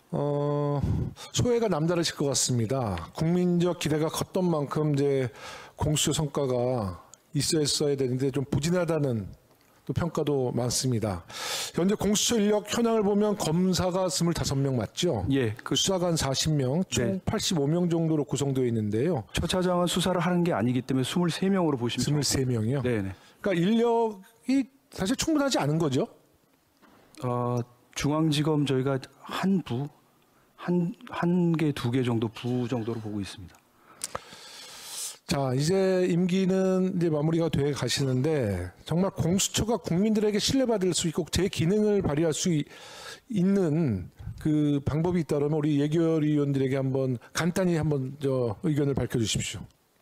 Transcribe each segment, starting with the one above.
소회가 남다르실 것 같습니다. 국민적 기대가 컸던 만큼 이제 공수처 성과가 있어야 되는데 좀 부진하다는 또 평가도 많습니다. 현재 공수처 인력 현황을 보면 검사가 25명 맞죠? 예. 수사관 40명, 총 네. 85명 정도로 구성되어 있는데요. 처 차장은 수사를 하는 게 아니기 때문에 23명으로 보시면 23명이요? 네네. 그러니까 인력이 사실 충분하지 않은 거죠? 중앙지검 저희가 한 개, 2개 정도 부 정도로 보고 있습니다. 자, 이제 임기는 이제 마무리가 돼 가시는데 정말 공수처가 국민들에게 신뢰받을 수 있고 제 기능을 발휘할 수 있는 그 방법이 있다면 우리 예결위원들에게 한번 간단히 한번 의견을 밝혀주십시오.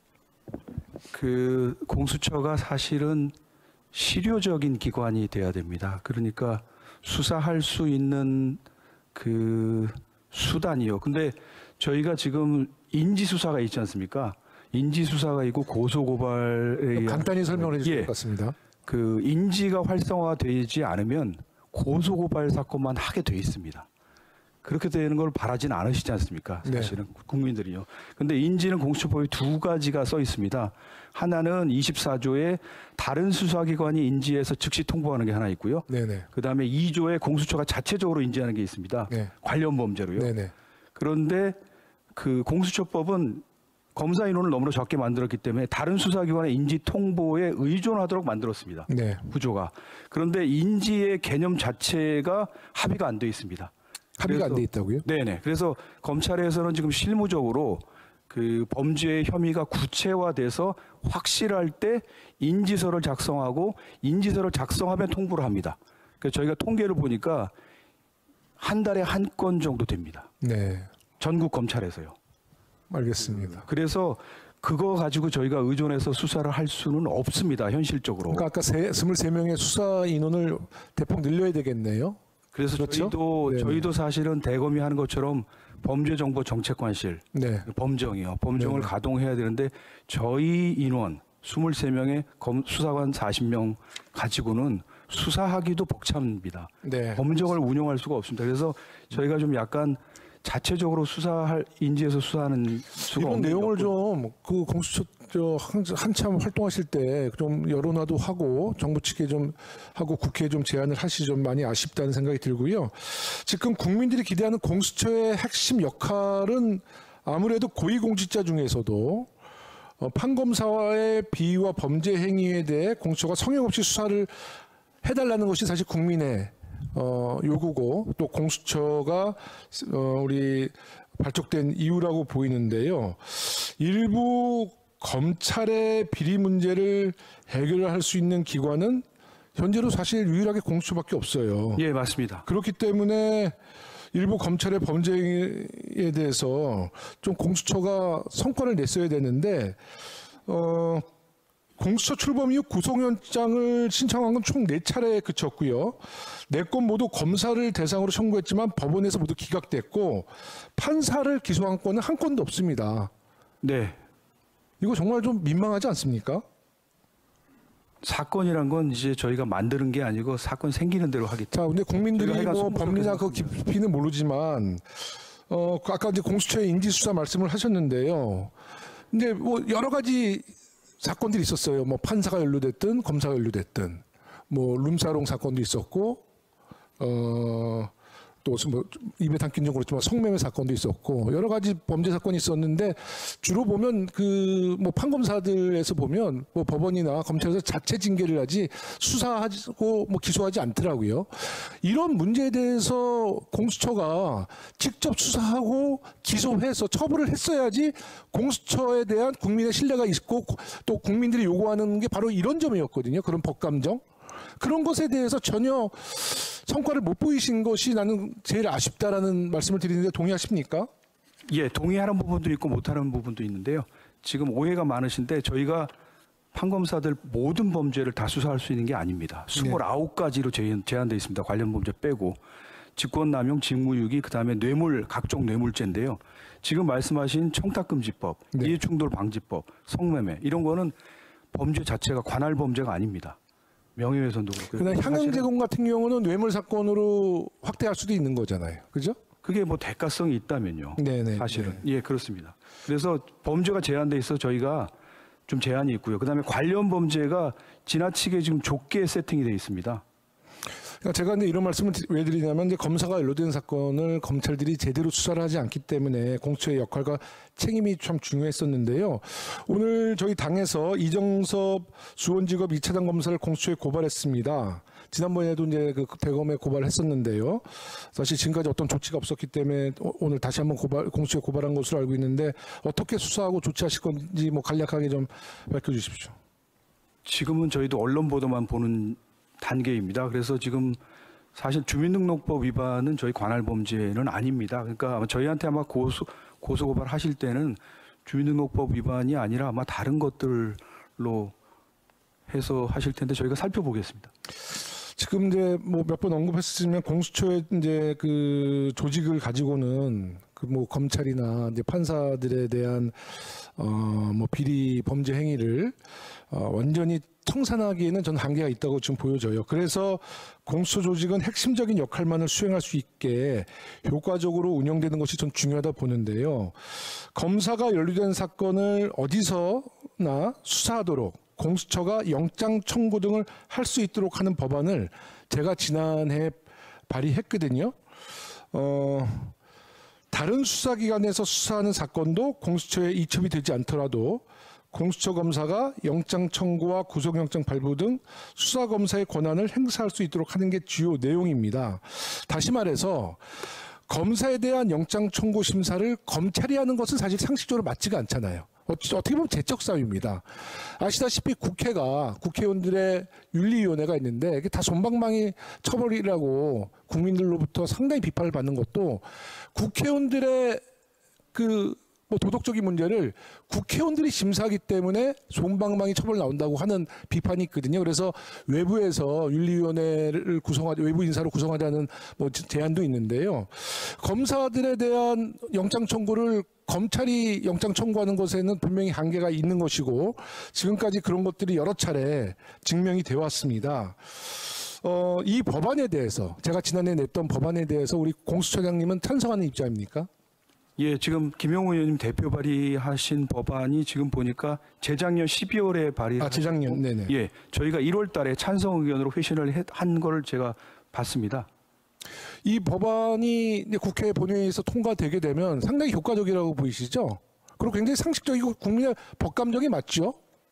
그 공수처가 사실은 실효적인 기관이 돼야 됩니다. 그러니까 수사할 수 있는 그 수단이요. 근데 저희가 지금 인지수사가 있지 않습니까? 인지수사가 있고 고소고발에 의한 간단히 설명을 해주실 것 같습니다. 그 인지가 활성화되지 않으면 고소고발 사건만 하게 돼 있습니다. 그렇게 되는 걸 바라진 않으시지 않습니까? 사실은 국민들이요. 근데 인지는 공수처법에 2가지가 써 있습니다. 하나는 24조에 다른 수사기관이 인지해서 즉시 통보하는 게 하나 있고요. 네네. 그다음에 2조에 공수처가 자체적으로 인지하는 게 있습니다. 네. 관련 범죄로요. 네네. 그런데 그 공수처법은 검사 인원을 너무나 적게 만들었기 때문에 다른 수사기관의 인지 통보에 의존하도록 만들었습니다. 네. 구조가. 그런데 인지의 개념 자체가 합의가 안 돼 있습니다. 합의가 안 돼 있다고요? 네네. 그래서 검찰에서는 지금 실무적으로 그 범죄의 혐의가 구체화돼서 확실할 때 인지서를 작성하고 인지서를 작성하면 통보를 합니다. 그래서 저희가 통계를 보니까 한 달에 한 건 정도 됩니다. 네. 전국 검찰에서요. 알겠습니다. 그래서 그거 가지고 저희가 의존해서 수사를 할 수는 없습니다. 현실적으로. 그러니까 아까 23명의 수사 인원을 대폭 늘려야 되겠네요. 그래서 그렇죠? 저희도 사실은 대검이 하는 것처럼 범죄정보정책관실, 네. 범정이요. 범정을 가동해야 되는데 저희 인원 23명의 수사관 40명 가지고는 수사하기도 벅찹니다. 네. 범정을 운영할 수가 없습니다. 그래서 저희가 좀 약간 자체적으로 인지해서 수사하는 수가 이런 없는 내용을 게 없고. 좀 그 공수처 한참 활동하실 때 좀 여론화도 하고 정부 측에 좀 하고 국회에 좀 제안을 하시 좀 많이 아쉽다는 생각이 들고요. 지금 국민들이 기대하는 공수처의 핵심 역할은 아무래도 고위공직자 중에서도 판검사와의 비위와 범죄 행위에 대해 공수처가 성역 없이 수사를 해달라는 것이 사실 국민의 요구고 또 공수처가 우리 발족된 이유라고 보이는데요. 일부 검찰의 비리 문제를 해결할 수 있는 기관은 현재로 사실 유일하게 공수처밖에 없어요. 예, 맞습니다. 그렇기 때문에 일부 검찰의 범죄에 대해서 좀 공수처가 성과를 냈어야 되는데 공수처 출범 이후 구속영장을 신청한 건 총 4차례에 그쳤고요. 4건 모두 검사를 대상으로 청구했지만 법원에서 모두 기각됐고 판사를 기소한 건은 한 건도 없습니다. 네. 이거 정말 좀 민망하지 않습니까? 사건이란 건 이제 저희가 만드는 게 아니고 사건 생기는 대로 하기 자, 근데 국민들이 저희가 뭐 하여간 법리나 그 깊이는 모르지만 아까 이제 공수처의 인지수사 말씀을 하셨는데요. 근데 뭐 여러 가지 사건들이 있었어요. 뭐 판사가 연루됐든 검사가 연루됐든 뭐 룸사롱 사건도 있었고 또 뭐 입에 담긴 좀 그렇지만 성매매 사건도 있었고 여러 가지 범죄 사건이 있었는데 주로 보면 그 뭐 판검사들에서 보면 뭐 법원이나 검찰에서 자체 징계를 하지 수사하고 뭐 기소하지 않더라고요. 이런 문제에 대해서 공수처가 직접 수사하고 기소해서 처벌을 했어야지 공수처에 대한 국민의 신뢰가 있고 또 국민들이 요구하는 게 바로 이런 점이었거든요. 그런 법감정. 그런 것에 대해서 전혀 성과를 못 보이신 것이 나는 제일 아쉽다라는 말씀을 드리는데 동의하십니까? 예, 동의하는 부분도 있고 못하는 부분도 있는데요. 지금 오해가 많으신데 저희가 판검사들 모든 범죄를 다 수사할 수 있는 게 아닙니다. 29가지로 제한되어 있습니다. 관련 범죄 빼고. 직권남용, 직무유기, 그다음에 각종 뇌물죄인데요. 지금 말씀하신 청탁금지법, 이해충돌방지법, 성매매 이런 거는 범죄 자체가 관할 범죄가 아닙니다. 명예훼손도 그렇고. 그다음 향응 제공 같은 경우는 뇌물 사건으로 확대할 수도 있는 거잖아요. 그죠? 그게 뭐 대가성이 있다면요. 네네. 사실은 예 그렇습니다. 그래서 범죄가 제한돼 있어 저희가 좀 제한이 있고요. 그다음에 관련 범죄가 지나치게 지금 좁게 세팅이 돼 있습니다. 그러니까 제가 이제 이런 말씀을 왜 드리냐면 이제 검사가 연루된 사건을 검찰들이 제대로 수사를 하지 않기 때문에 공수처의 역할과 책임이 참 중요했었는데요. 오늘 저희 당에서 이정섭 수원지법 2차장 검사를 공수처에 고발했습니다. 지난번에도 이제 그 대검에 고발했었는데요. 사실 지금까지 어떤 조치가 없었기 때문에 오늘 다시 한번 공수처에 고발한 것으로 알고 있는데 어떻게 수사하고 조치하실 건지 뭐 간략하게 좀 밝혀주십시오. 지금은 저희도 언론 보도만 보는 단계입니다. 그래서 지금 사실 주민등록법 위반은 저희 관할 범죄는 아닙니다. 그러니까 아마 저희한테 아마 고소고발 하실 때는 주민등록법 위반이 아니라 아마 다른 것들로 해서 하실 텐데 저희가 살펴보겠습니다. 지금 이제 뭐 몇 번 언급했으면 공수처의 이제 그 조직을 가지고는 그 뭐 검찰이나 이제 판사들에 대한 뭐 비리 범죄 행위를 완전히 청산하기에는 저는 한계가 있다고 지금 보여져요. 그래서 공수처 조직은 핵심적인 역할만을 수행할 수 있게 효과적으로 운영되는 것이 전 중요하다 보는데요. 검사가 연루된 사건을 어디서나 수사하도록 공수처가 영장 청구 등을 할 수 있도록 하는 법안을 제가 지난해 발의했거든요. 다른 수사기관에서 수사하는 사건도 공수처에 이첩이 되지 않더라도 공수처 검사가 영장 청구와 구속영장 발부 등 수사검사의 권한을 행사할 수 있도록 하는 게 주요 내용입니다. 다시 말해서 검사에 대한 영장 청구 심사를 검찰이 하는 것은 사실 상식적으로 맞지가 않잖아요. 어떻게 보면 제적 사유입니다. 아시다시피 국회가 국회의원들의 윤리위원회가 있는데 이게 다 솜방망이 처벌이라고 국민들로부터 상당히 비판을 받는 것도 국회의원들의 그 뭐 도덕적인 문제를 국회의원들이 심사하기 때문에 솜방망이 처벌 나온다고 하는 비판이 있거든요. 그래서 외부에서 윤리위원회를 구성하자, 외부 인사로 구성하자는 뭐 제안도 있는데요. 검사들에 대한 영장 청구를 검찰이 영장 청구하는 것에는 분명히 한계가 있는 것이고 지금까지 그런 것들이 여러 차례 증명이 되어 왔습니다. 이 법안에 대해서 제가 지난해 냈던 법안에 대해서 우리 공수처장님은 찬성하는 입장입니까? 예, 지금 김용우 의원님 대표 발의하신 법안이 지금 보니까 재작년 12월에 발의를 재작년, 네네. 예, 저희가 1월 달에 찬성 의견으로 회신을 한 걸 제가 봤습니다. 이 법안이 이제 국회 본회의에서 통과되게 되면 상당히 효과적이라고 보이시죠? 그리고 굉장히 상식적이고 국민의 법감정이 맞죠?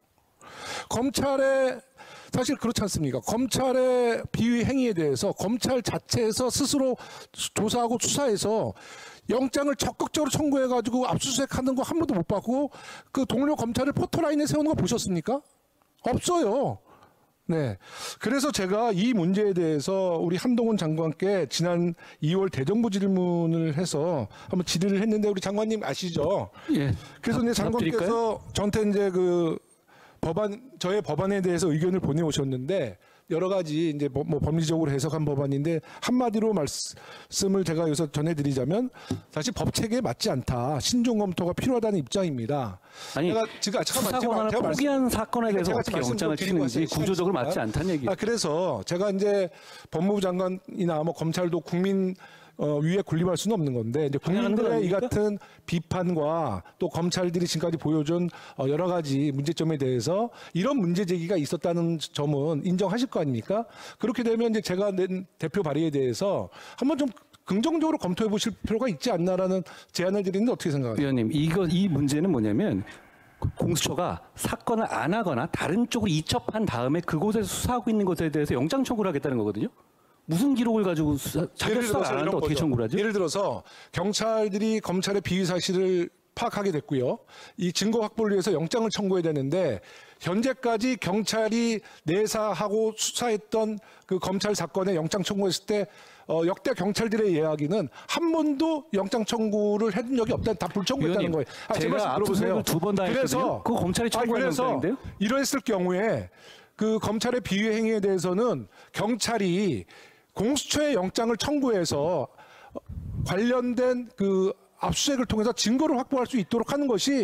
검찰의 사실 그렇지 않습니까? 검찰의 비위 행위에 대해서 검찰 자체에서 스스로 조사하고 수사해서 영장을 적극적으로 청구해가지고 압수수색하는 거 한 번도 못 봤고 그 동료 검찰을 포토라인에 세우는 거 보셨습니까? 없어요. 네. 그래서 제가 이 문제에 대해서 우리 한동훈 장관께 지난 2월 대정부 질문을 해서 한번 질의를 했는데 우리 장관님 아시죠? 예. 그래서 이제 장관께서 저한테 이제 그 저의 법안에 대해서 의견을 보내오셨는데 여러 가지 이제 뭐 법리적으로 해석한 법안인데 한마디로 말씀을 제가 여기서 전해드리자면 사실 법 체계에 맞지 않다. 신중 검토가 필요하다는 입장입니다. 아니, 제가 수사 권한을 포기한 사건에 대해서 제가 어떻게 영장을 치는지 구조적으로 맞지 않다는 얘기예요. 그래서 제가 이제 법무부 장관이나 뭐 검찰도 국민 위에 군림할 수는 없는 건데 이제 국민들의 이 같은 비판과 또 검찰들이 지금까지 보여준 여러 가지 문제점에 대해서 이런 문제 제기가 있었다는 점은 인정하실 거 아닙니까? 그렇게 되면 이제 제가 낸 대표 발의에 대해서 한번 좀 긍정적으로 검토해 보실 필요가 있지 않나라는 제안을 드리는데 어떻게 생각하세요? 위원님, 이 문제는 뭐냐면 공수처가 사건을 안 하거나 다른 쪽으로 이첩한 다음에 그곳에서 수사하고 있는 것에 대해서 영장 청구를 하겠다는 거거든요. 무슨 기록을 가지고 자기가 수사를 안 하는데 어떻게 청구를 하죠? 예를 들어서 경찰들이 검찰의 비위 사실을 파악하게 됐고요. 이 증거 확보를 위해서 영장을 청구해야 되는데 현재까지 경찰이 내사하고 수사했던 그 검찰 사건에 영장 청구했을 때 역대 경찰들의 이야기는 한 번도 영장 청구를 해준 적이 없다는 다 불청구했다는 거예요. 제가 압수수색을 2번 다 했거든요. 그거 검찰이 청구한 영장인데요. 이러했을 경우에 그 검찰의 비위 행위에 대해서는 경찰이 공수처의 영장을 청구해서 관련된 그 압수수색을 통해서 증거를 확보할 수 있도록 하는 것이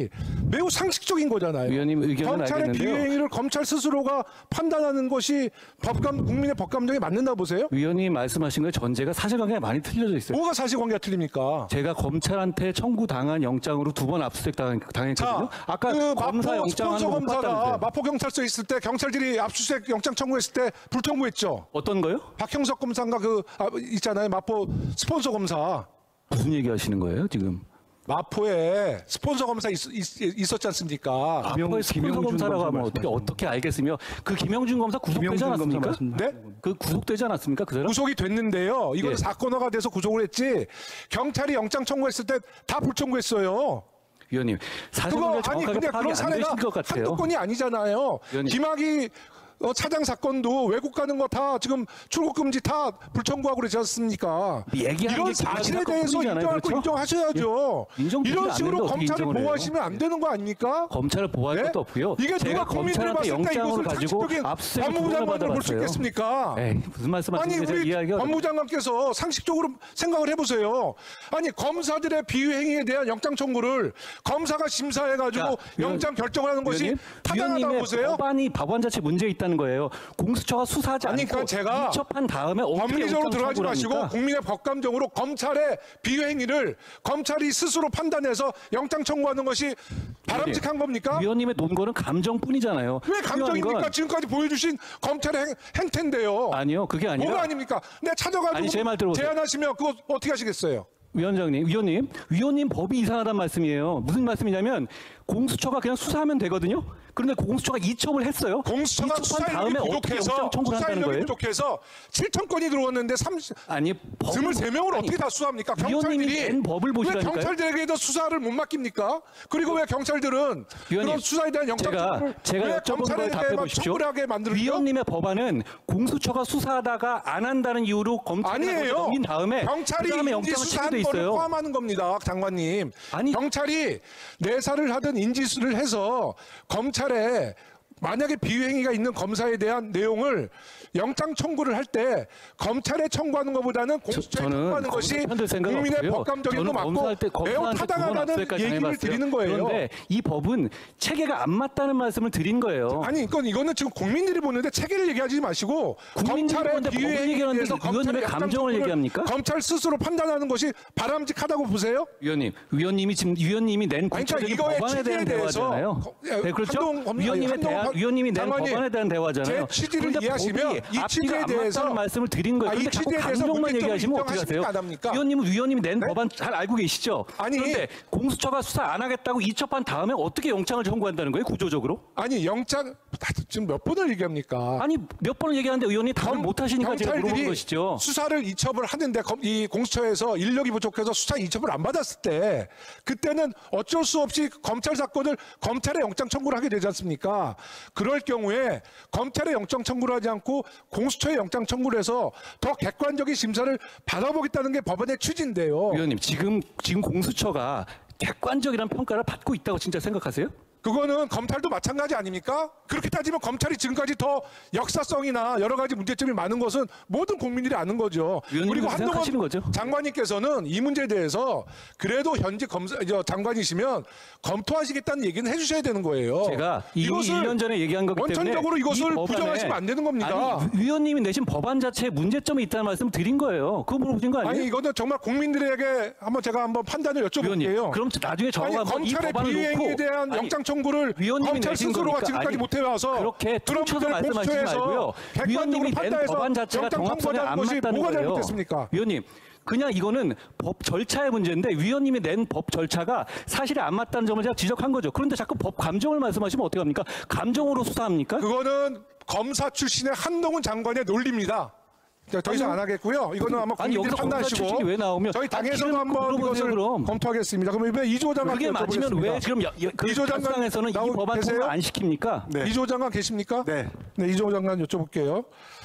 매우 상식적인 거잖아요. 위원님 의견은 검찰의 알겠는데요. 비위행위를 검찰 스스로가 판단하는 것이 국민의 법감정에 맞는다 보세요? 위원님 말씀하신 거에 전제가 사실관계가 많이 틀려져 있어요. 뭐가 사실관계가 틀립니까? 제가 검찰한테 청구당한 영장으로 2번 압수수색 당했거든요. 아까 그 검사 마포 영장 스폰서 하는 거 못 검사가 봤다면서요. 마포 경찰서에 있을 때 경찰들이 압수수색 영장 청구했을 때 불청구했죠. 어떤 거요? 박형석 검사인가 있잖아요. 마포 스폰서 검사. 무슨 얘기 하시는 거예요 지금? 마포에 스폰서 검사 있었지 않습니까? 마포의 스폰서 김영준 검사라고 검사 하면 어떻게 알겠으며 그 김영준 검사 구속되지 김영준 검사 않았습니까? 말씀입니다. 네? 그 구속되지 않았습니까 그 사람? 구속이 됐는데요. 이건 예. 사건화가 돼서 구속을 했지. 경찰이 영장 청구했을 때 다 불청구했어요. 위원님 사실관계 정확하게 근데 파악이 그런 안 사례가 되신 것 같아요. 한두 건이 아니잖아요. 위원님. 김학의 차장 사건도 외국 가는 거 다 지금 출국 금지 다 불청구하고 그러지 않습니까? 얘기하는 이런 게 사실에 김학의 대해서 사건뿐이잖아요. 인정할 거 그렇죠? 인정하셔야죠. 예. 인정되지 이런 식으로 않는데 어떻게 검찰을 인정을 해요? 보호하시면 안 되는 거 아닙니까? 검찰을 보호할 네? 것도 없고요. 이게 제가 누가 국민들 검찰한테 봤을 때 영장을 이것을 가지고 상식적인 압수수색 법무부 구속을 장관을 볼 수 받아봤어요. 있겠습니까? 에이, 무슨 아니 말씀하시는지 제가 우리 이해하기가 법무부 장관께서 상식적으로 생각을 해보세요. 아니 검사들의 비위행위에 대한 영장 청구를 검사가 심사해가지고 자, 영장 결정을 하는 것이 타당하다고 위원님의 보세요? 법안 자체 문제 있다는 거예요. 공수처가 수사하지 아니, 않고 그러니까 제가 이첩한 다음에 어떻게 법리적으로 영장 들어가지 청구를 마시고 합니까? 국민의 법감정으로 검찰의 비위행위를 검찰이 스스로 판단해서 영장 청구하는 것이 바람직한 겁니까? 위원님의 논거는 감정뿐이잖아요. 왜 중요한 감정입니까? 건 지금까지 보여주신 검찰의 행태인데요. 아니요, 그게 아니라 뭐가 아닙니까? 내 찾아가지고 아니, 제 말 들어보세요. 제안하시면 그거 어떻게 하시겠어요? 위원님 법이 이상하단 말씀이에요. 무슨 말씀이냐면 공수처가 그냥 수사하면 되거든요. 그런데 공수처가 이첩을 했어요. 공수처가 이첩한 수사 다음에 인력이 어떻게 부족해서 영장 청구를 수사 한다는 인력이 거예요? 부족해서 7천 건이 들어왔는데 아니, 23명을 어떻게 다 수사합니까? 위원님이 경찰들이 낸 법을 왜 보시라니까요. 경찰들에게도 수사를 못 맡깁니까? 그리고 왜 경찰들은 위원님, 그런 수사에 대한 영장 청구를 제가 왜 여쭤본 검찰에 걸 답해 대해만 보십시오. 청구를 하게 만들죠? 위원님의 법안은 공수처가 수사하다가 안 한다는 이유로 검찰에 아니에요. 넘긴 다음에 경찰이 그다음에 인지 영장을 치게 수사한 돼 거를 있어요. 포함하는 겁니다, 장관님. 아니, 경찰이 내사를 하든 인지수를 해서 검찰에 만약에 비위행위가 있는 검사에 대한 내용을 영장 청구를 할 때 검찰에 청구하는 것보다는 공수처에 저는 청구하는 것이 검사 편들 생각 국민의 없고요. 법감적인 거 저는 맞고 검사할 때 매우 검사한테 타당하다는 압수수색까지 얘기를 당해봤어요. 드리는 거예요. 그런데 이 법은 체계가 안 맞다는 말씀을 드린 거예요. 아니 이거는 지금 국민들이 보는데 체계를 얘기하지 마시고 국민들이 검찰의 보는데 법을 비위행위에 얘기하는데 대해서 의원님의 검찰의 영장 감정을 청구를 얘기합니까? 검찰 스스로 판단하는 것이 바람직하다고 보세요? 위원님이 낸 아니, 그러니까 구체적인 이거의 법안에 대한 취지에 대해서 대화잖아요. 네, 그렇죠. 위원님이 낸 장관님, 법안에 대한 대화잖아요. 제 취지를 그런데 이해하시면 법이 이 취지에 앞뒤가 안 대해서 맞다는 말씀을 드린 거예요. 이 그런데 자꾸 취지에 대해서 감정만 문제점을 얘기하시면 어떻게 하세요? 인정하십니까, 안 합니까? 위원님이 낸 네? 법안 잘 알고 계시죠? 아니. 그런데 공수처가 수사 안 하겠다고 이첩한 다음에 어떻게 영장을 청구한다는 거예요? 구조적으로? 아니 영장 지금 몇 번을 얘기합니까? 아니 몇 번을 얘기하는데 의원님 답을 못 하시니까 제가 물어보는 것이죠. 수사를 이첩을 하는데 이 공수처에서 인력이 부족해서 수사 이첩을 안 받았을 때 그때는 어쩔 수 없이 검찰 사건을 검찰에 영장 청구를 하게 되지 않습니까? 그럴 경우에 검찰에 영장 청구를 하지 않고 공수처에 영장 청구를 해서 더 객관적인 심사를 받아보겠다는 게 법안의 취지인데요. 위원님 지금 공수처가 객관적이라는 평가를 받고 있다고 진짜 생각하세요? 그거는 검찰도 마찬가지 아닙니까? 그렇게 따지면 검찰이 지금까지 더 역사성이나 여러 가지 문제점이 많은 것은 모든 국민들이 아는 거죠. 위원님이 그리고 그렇게 생각하시는 거죠? 장관님께서는 이 문제에 대해서 그래도 현직 장관이시면 검토하시겠다는 얘기는 해주셔야 되는 거예요. 제가 이미 1년 전에 얘기한 거기 때문에 원천적으로 이것을 이 법안에- 부정하시면 안 되는 겁니다. 아니, 위원님이 내신 법안 자체에 문제점이 있다는 말씀 드린 거예요. 그거 물어보신 거 아니에요? 아니 이거는 정말 국민들에게 제가 한번 판단을 위원님, 여쭤볼게요. 그럼 나중에 저가 아니 한번 이 검찰의 법안을 비위행위에 놓고 대한 영장 청구를 위원님이 검찰 내신 스스로가 거니까 지금까지 아니, 못 해와서 그렇게 그런 퉁쳐서 문제를 말씀하시지 공수처에서 말고요. 객관적으로 위원님이 낸 판단해서 법안 자체가 영장 정합성에 안 청구하는 것이 맞다는 뭐가 거예요. 잘못됐습니까? 위원님 그냥 이거는 법 절차의 문제인데 위원님이 낸 법 절차가 사실에 안 맞다는 점을 제가 지적한 거죠. 그런데 자꾸 법 감정을 말씀하시면 어떻게 합니까? 감정으로 수사합니까? 그거는 검사 출신의 한동훈 장관의 논리입니다. 더 이상 안 하겠고요. 이거는 아마 아니, 국민들이 여기서 검사 판단하시고 출신이 왜 나오면 저희 당에서도 기름 한번 물어보세요, 이것을 그럼. 검토하겠습니다. 그럼 이번에 이조 장관 그게 맞으면 왜 지금 이조 장관 상에서는 이 나오- 법안 계세요? 통과 안 시킵니까? 네. 이조 장관 계십니까? 네. 네, 이조 장관 여쭤볼게요.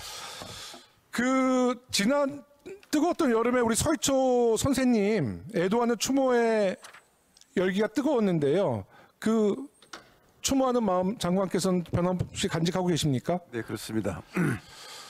지난 뜨거웠던 여름에 우리 서희초 선생님 애도하는 추모의 열기가 뜨거웠는데요. 추모하는 마음 장관께서는 변함없이 간직하고 계십니까? 네, 그렇습니다.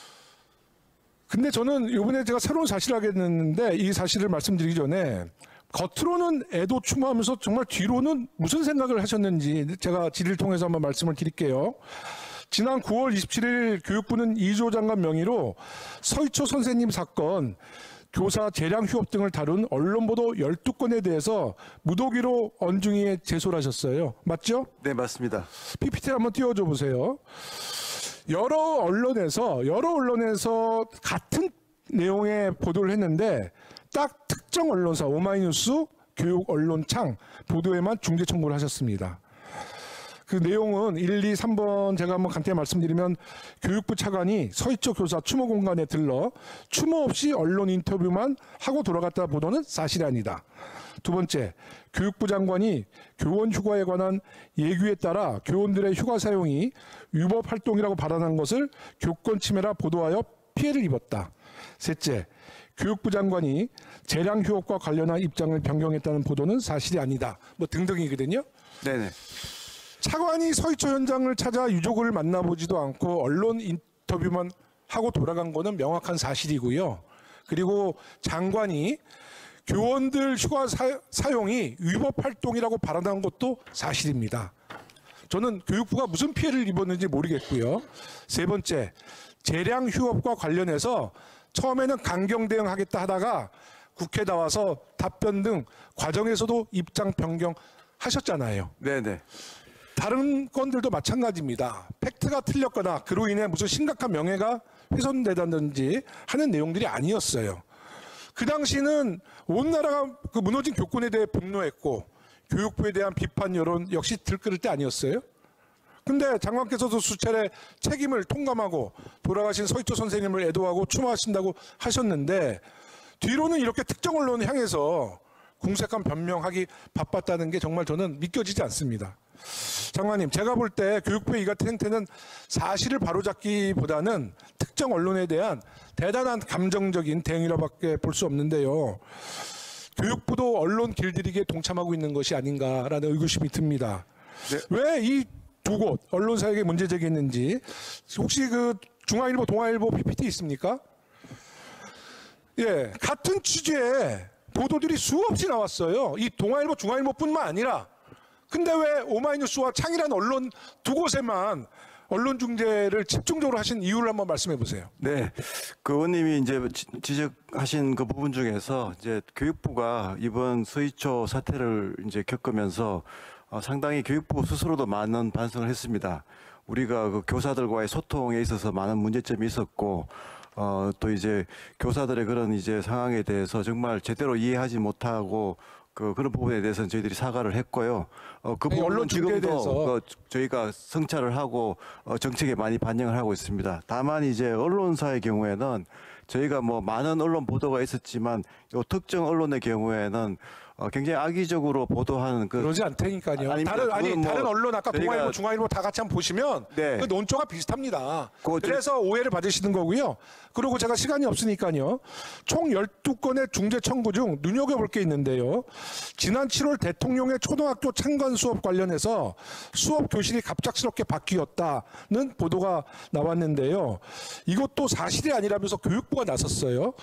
근데 저는 이번에 제가 새로운 사실을 알게 됐는데 이 사실을 말씀드리기 전에 겉으로는 애도 추모하면서 정말 뒤로는 무슨 생각을 하셨는지 제가 질의를 통해서 한번 말씀을 드릴게요. 지난 9월 27일 교육부는 이조 장관 명의로 서희초 선생님 사건, 교사 재량 휴업 등을 다룬 언론 보도 12건에 대해서 무더기로 언중위에 제소를 하셨어요. 맞죠? 네, 맞습니다. PPT를 한번 띄워줘 보세요. 여러 언론에서 같은 내용의 보도를 했는데 딱 특정 언론사 오마이뉴스, 교육 언론창 보도에만 중재 청구를 하셨습니다. 그 내용은 1, 2, 3번 제가 한번 간단히 말씀드리면 교육부 차관이 서희초 교사 추모 공간에 들러 추모 없이 언론 인터뷰만 하고 돌아갔다 보도는 사실이 아니다. 두 번째, 교육부 장관이 교원 휴가에 관한 예규에 따라 교원들의 휴가 사용이 위법 활동이라고 발언한 것을 교권 침해라 보도하여 피해를 입었다. 셋째, 교육부 장관이 재량 휴업과 관련한 입장을 변경했다는 보도는 사실이 아니다. 뭐 등등이거든요. 네네. 차관이 서희초 현장을 찾아 유족을 만나보지도 않고 언론 인터뷰만 하고 돌아간 거는 명확한 사실이고요. 그리고 장관이 교원들 휴가 사용이 위법 활동이라고 발언한 것도 사실입니다. 저는 교육부가 무슨 피해를 입었는지 모르겠고요. 세 번째, 재량 휴업과 관련해서 처음에는 강경 대응하겠다 하다가 국회 나와서 답변 등 과정에서도 입장 변경하셨잖아요. 네네. 다른 건들도 마찬가지입니다. 팩트가 틀렸거나 그로 인해 무슨 심각한 명예가 훼손되다든지 하는 내용들이 아니었어요. 그 당시는 온 나라가 그 무너진 교권에 대해 분노했고 교육부에 대한 비판 여론 역시 들끓을 때 아니었어요? 근데 장관께서도 수차례 책임을 통감하고 돌아가신 서희초 선생님을 애도하고 추모하신다고 하셨는데 뒤로는 이렇게 특정 언론을 향해서 궁색한 변명하기 바빴다는 게 정말 저는 믿겨지지 않습니다. 장관님, 제가 볼 때 교육부의 이 같은 행태는 사실을 바로잡기보다는 특정 언론에 대한 대단한 감정적인 대응이라고밖에 볼 수 없는데요. 교육부도 언론 길들이기에 동참하고 있는 것이 아닌가라는 의구심이 듭니다. 네. 왜 이 두 곳 언론사에게 문제 제기했는지 혹시 그 중앙일보, 동아일보 PPT 있습니까? 예, 같은 취지의 보도들이 수없이 나왔어요. 이 동아일보, 중앙일보뿐만 아니라. 근데 왜 오마이뉴스와 창이라는 언론 두 곳에만 언론 중재를 집중적으로 하신 이유를 한번 말씀해 보세요. 네, 그 의원님이 이제 지적하신 그 부분 중에서 이제 교육부가 이번 서희초 사태를 이제 겪으면서 상당히 교육부 스스로도 많은 반성을 했습니다. 우리가 그 교사들과의 소통에 있어서 많은 문제점이 있었고, 또 이제 교사들의 그런 이제 상황에 대해서 정말 제대로 이해하지 못하고 그런 부분에 대해서는 저희들이 사과를 했고요. 그 부분은 언론 중재에 지금도 저희가 성찰을 하고 정책에 많이 반영을 하고 있습니다. 다만 이제 언론사의 경우에는 저희가 뭐 많은 언론 보도가 있었지만 요 특정 언론의 경우에는 굉장히 악의적으로 보도하는 그러지 않다니까요. 아닙니다. 다른 언론 아까 저희가- 동아일보, 중앙일보 다 같이 한번 보시면 네. 그 논조가 비슷합니다. 그거 그래서 오해를 받으시는 거고요. 그리고 제가 시간이 없으니까요. 총 12건의 중재 청구 중 눈여겨볼 게 있는데요. 지난 7월 대통령의 초등학교 창건 수업 관련해서 수업 교실이 갑작스럽게 바뀌었다는 보도가 나왔는데요. 이것도 사실이 아니라면서 교육부가 나섰어요.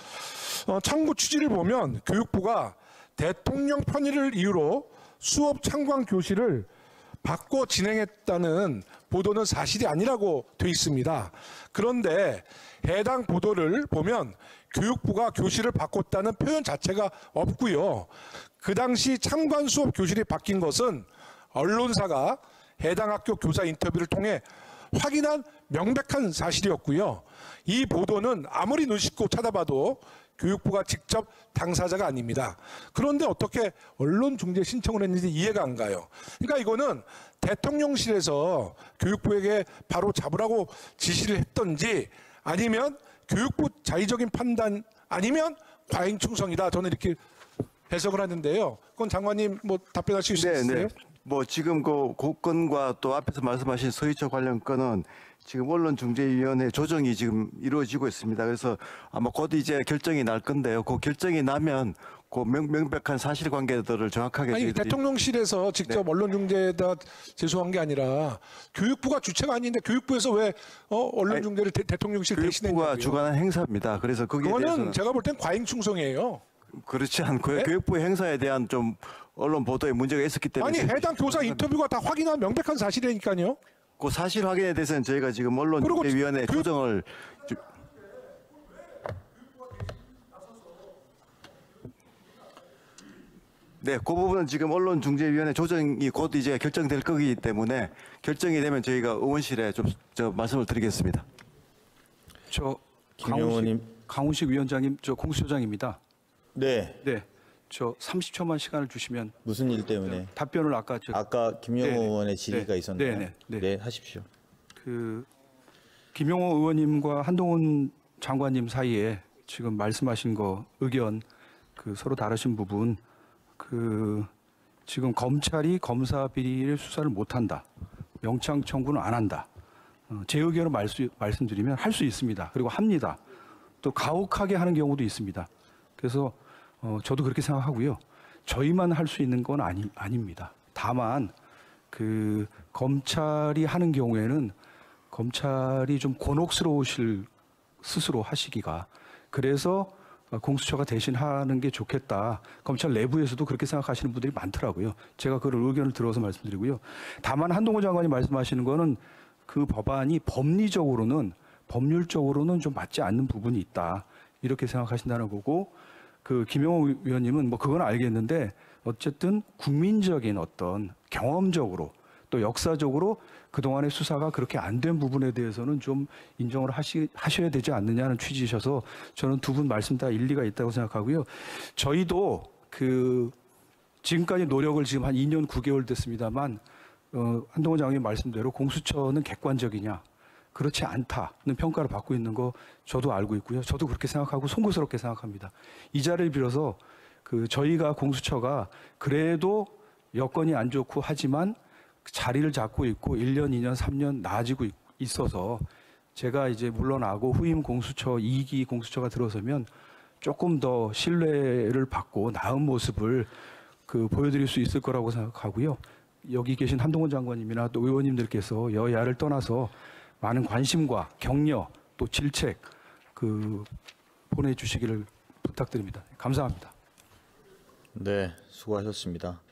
청구 취지를 보면 교육부가 대통령 편의를 이유로 수업 창관 교실을 바꿔 진행했다는 보도는 사실이 아니라고 돼 있습니다. 그런데 해당 보도를 보면 교육부가 교실을 바꿨다는 표현 자체가 없고요. 그 당시 창관 수업 교실이 바뀐 것은 언론사가 해당 학교 교사 인터뷰를 통해 확인한 명백한 사실이었고요. 이 보도는 아무리 눈 씻고 찾아봐도 교육부가 직접 당사자가 아닙니다. 그런데 어떻게 언론 중재 신청을 했는지 이해가 안 가요. 그러니까 이거는 대통령실에서 교육부에게 바로 잡으라고 지시를 했던지 아니면 교육부 자의적인 판단 아니면 과잉 충성이다. 저는 이렇게 해석을 하는데요. 그건 장관님 뭐 답변하실 수 있으세요? 뭐 지금 그 건과 또 앞에서 말씀하신 서희초 관련 건은 지금 언론중재위원회 조정이 지금 이루어지고 있습니다. 그래서 아마 곧 이제 결정이 날 건데요. 그 결정이 나면 그 명백한 사실관계들을 정확하게 아니 저희들이 대통령실에서 직접 언론중재에다 제소한 게 아니라 교육부가 주체가 아닌데 교육부에서 왜 언론중재를 대통령실 대신에 교육부가 주관한 행사입니다. 그래서 거기에 그거는 대해서는 제가 볼 땐 과잉 충성이에요. 그렇지 않고요. 네? 교육부 행사에 대한 좀 언론 보도에 문제가 있었기 때문에 아니 해당 교사 인터뷰가 다 확인한 명백한 사실이니까요. 그 사실 확인에 대해서는 저희가 지금 언론중재위원회 조정을 네, 그 부분은 지금 언론중재위원회 조정이 곧 이제 결정될 거기 때문에 결정이 되면 저희가 의원실에 좀 말씀을 드리겠습니다. 저 김영호님. 강훈식 위원장님, 저 공수처장입니다. 네. 네, 저 30초만 시간을 주시면 무슨 일 때문에? 답변을 아까 아까 김영호 네네. 의원의 질의가 네. 있었나요? 네네. 네. 네, 하십시오. 그 김용호 의원님과 한동훈 장관님 사이에 지금 말씀하신 거 의견 그 서로 다르신 부분 그 지금 검찰이 검사 비리를 수사를 못한다. 영장 청구는 안 한다. 제 의견을 말씀드리면 할 수 있습니다. 그리고 합니다. 또 가혹하게 하는 경우도 있습니다. 그래서 저도 그렇게 생각하고요. 저희만 할 수 있는 건 아닙니다. 다만 그 검찰이 하는 경우에는 검찰이 좀 곤혹스러우실 스스로 하시기가 그래서 공수처가 대신 하는 게 좋겠다. 검찰 내부에서도 그렇게 생각하시는 분들이 많더라고요. 제가 그런 의견을 들어서 말씀드리고요. 다만 한동훈 장관이 말씀하시는 거는 그 법안이 법률적으로는 좀 맞지 않는 부분이 있다. 이렇게 생각하신다는 거고 그 김영호 위원님은 뭐 그건 알겠는데 어쨌든 국민적인 어떤 경험적으로 또 역사적으로 그동안의 수사가 그렇게 안 된 부분에 대해서는 좀 인정을 하셔야 되지 않느냐는 취지이셔서 저는 두 분 말씀 다 일리가 있다고 생각하고요. 저희도 그 지금까지 노력을 지금 한 2년 9개월 됐습니다만 한동훈 장관님 말씀대로 공수처는 객관적이냐 그렇지 않다는 평가를 받고 있는 거 저도 알고 있고요. 저도 그렇게 생각하고 송구스럽게 생각합니다. 이 자리를 빌어서 그 저희가 공수처가 그래도 여건이 안 좋고 하지만 자리를 잡고 있고 1년, 2년, 3년 나아지고 있어서 제가 이제 물러나고 후임 공수처 2기 공수처가 들어서면 조금 더 신뢰를 받고 나은 모습을 그 보여드릴 수 있을 거라고 생각하고요. 여기 계신 한동훈 장관님이나 또 의원님들께서 여야를 떠나서 많은 관심과 격려 또 질책 그 보내주시기를 부탁드립니다. 감사합니다. 네, 수고하셨습니다.